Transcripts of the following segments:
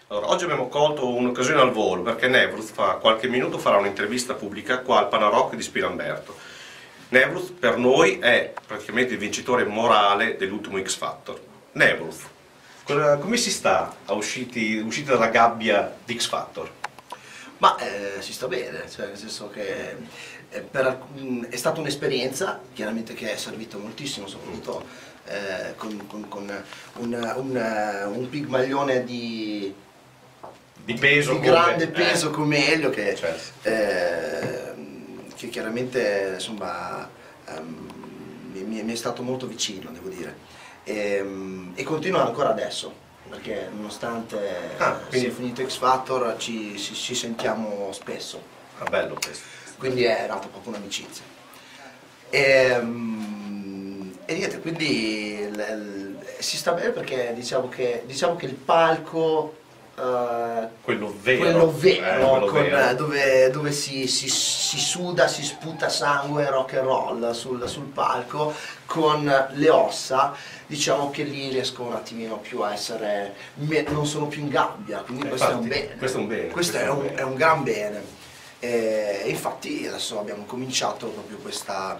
Allora, oggi abbiamo colto un'occasione al volo perché Nevruz fra qualche minuto farà un'intervista pubblica qua al Panarock di Spilamberto. Nevruz per noi è praticamente il vincitore morale dell'ultimo X Factor. Nevruz, come si sta usciti dalla gabbia di X Factor? Ma si sta bene, cioè nel senso che è stata un'esperienza chiaramente che è servita moltissimo, soprattutto con un pigmaglione di peso, di grande peso come Elio che, certo. Che chiaramente insomma mi è stato molto vicino, devo dire, e continua ancora adesso, perché nonostante sia finito X Factor ci sentiamo spesso. Ah, bello questo. Quindi è nata proprio un'amicizia. E niente, quindi si sta bene perché diciamo che il palco, quello vero, dove si suda, si sputa sangue, rock and roll sul palco con le ossa, diciamo che lì riesco un attimino più a essere, non sono più in gabbia, quindi questo è un bene. Questo è un bene. Questo è un gran bene. E infatti adesso abbiamo cominciato proprio questa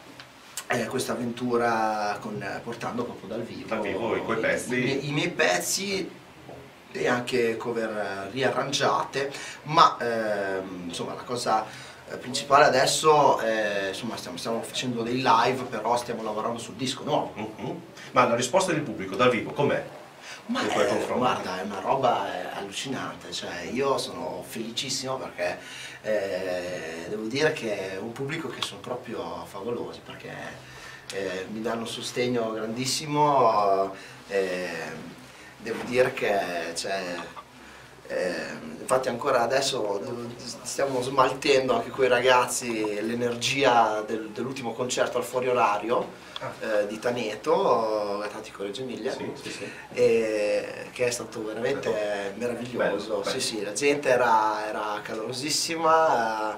avventura portando proprio dal vivo i tuoi pezzi. I miei pezzi e anche cover riarrangiate, ma insomma la cosa principale adesso insomma stiamo facendo dei live, però stiamo lavorando sul disco nuovo. Ma la risposta del pubblico dal vivo com'è? Ma guarda, è una roba allucinante, cioè io sono felicissimo perché devo dire che è un pubblico che sono proprio favolosi, perché mi danno un sostegno grandissimo, devo dire che infatti ancora adesso stiamo smaltendo anche con i ragazzi l'energia dell'ultimo concerto al fuori orario di Taneto, Gattatico Reggio Emilia, che è stato veramente meraviglioso. Bello. Sì, la gente era calorosissima,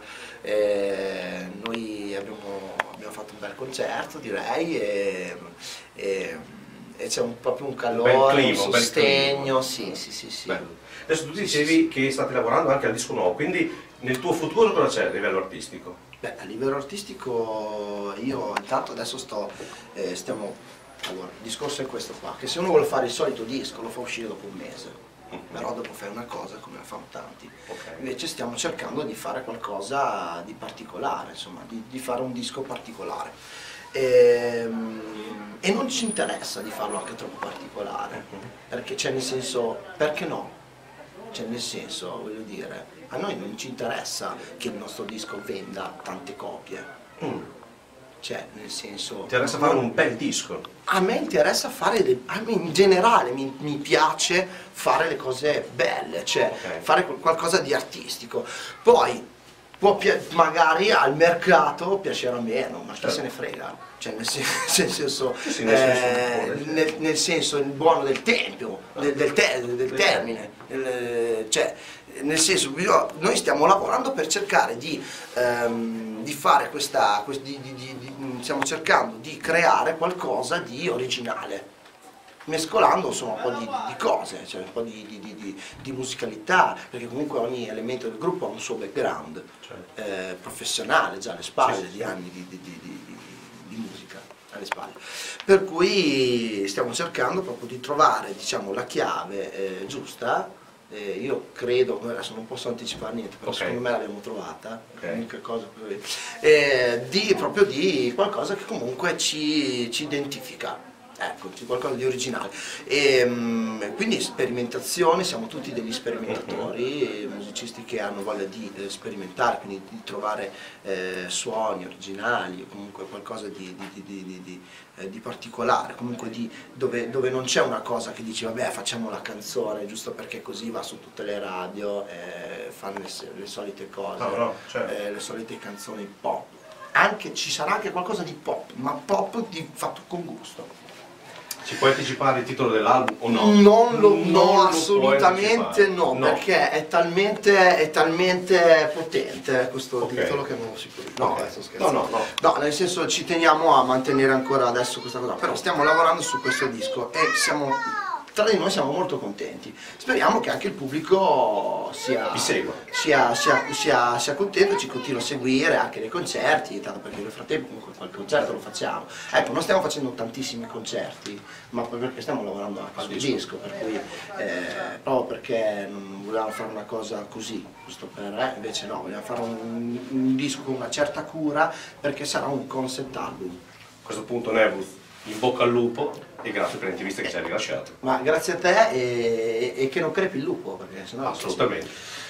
noi abbiamo fatto un bel concerto, direi, e c'è proprio un calore, un sostegno, sì. Bello. Adesso tu dicevi che state lavorando anche al disco nuovo, quindi nel tuo futuro cosa c'è a livello artistico? Beh, a livello artistico io intanto adesso allora, il discorso è questo qua, che se uno vuole fare il solito disco lo fa uscire dopo un mese, però dopo fai una cosa come la fanno tanti. Invece stiamo cercando di fare qualcosa di particolare, insomma, di fare un disco particolare. E non ci interessa di farlo anche troppo particolare, perché c'è nel senso, perché no? Cioè nel senso, voglio dire, a noi non ci interessa che il nostro disco venda tante copie, cioè nel senso... Ti interessa fare un bel disco? A me interessa a me in generale mi piace fare le cose belle, cioè fare qualcosa di artistico, poi magari al mercato piacerà meno, ma chi se ne frega, cioè nel senso il buono del tempo, del termine, cioè nel senso noi stiamo lavorando per cercare di fare stiamo cercando di creare qualcosa di originale, mescolando insomma un po' di cose, cioè un po' di musicalità, perché comunque ogni elemento del gruppo ha un suo background professionale già alle spalle, di anni di musica alle spalle, per cui stiamo cercando proprio di trovare, diciamo, la chiave giusta. Io credo, adesso non posso anticipare niente, però secondo me l'abbiamo trovata, l'unica cosa proprio di qualcosa che comunque ci identifica. Ecco, c'è qualcosa di originale. Quindi sperimentazione, siamo tutti degli sperimentatori, musicisti che hanno voglia di sperimentare, quindi di trovare suoni originali, o comunque qualcosa di particolare, comunque dove non c'è una cosa che dici vabbè facciamo la canzone giusto perché così va su tutte le radio, fanno le solite cose, le solite canzoni pop. Ci sarà anche qualcosa di pop, ma pop fatto con gusto. Ci puoi anticipare il titolo dell'album o no? No, assolutamente no, perché è talmente potente questo titolo che non si può dire. No, sto scherzando. No, nel senso ci teniamo a mantenere ancora adesso questa cosa, però stiamo lavorando su questo disco e siamo tra di noi siamo molto contenti. Speriamo che anche il pubblico Vi segua. sia contento, ci continua a seguire anche nei concerti, tanto perché nel frattempo comunque qualche concerto lo facciamo. Ecco, non stiamo facendo tantissimi concerti, ma poi perché stiamo lavorando anche sul disco, per cui, proprio perché non volevamo fare una cosa così, giusto per, invece no, vogliamo fare un disco con una certa cura, perché sarà un concept album. A questo punto Nevruz, in bocca al lupo e grazie per l'intervista che ci hai rilasciato. Ma grazie a te e che non crepi il lupo, perché sennò... Assolutamente.